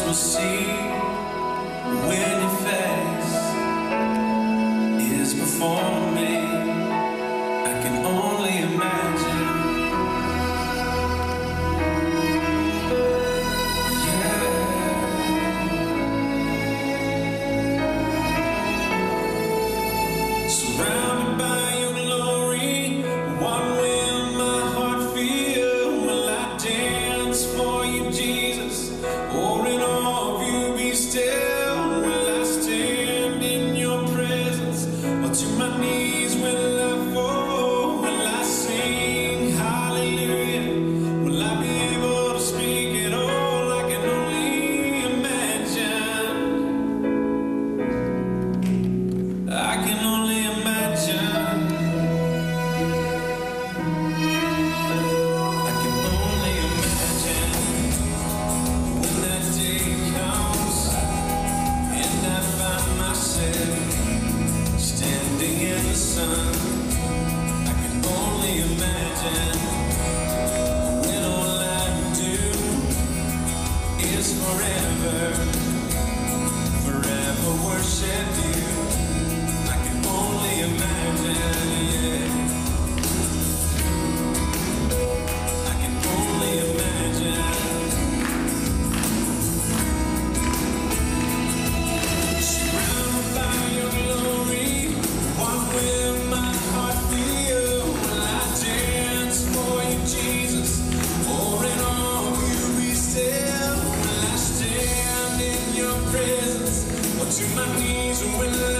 will see when your face is before me. I can only imagine. Surrounded by your glory, what will my heart feel? Will I dance for you, Jesus? Or in awe of you be still? Will I stand in your presence? Or to my knees will I fall? Will I sing hallelujah? Will I be able to speak at all? I can only imagine. I can only imagine. I can only imagine when that day comes and I find myself standing in the sun. I can only imagine when all I do is forever worship you. I can only imagine, yeah. I can only imagine. Surrounded by your glory, what will my heart feel? Will I dance for you, Jesus? Or in awe of you be still? Will I stand in your presence? Or to my knees will I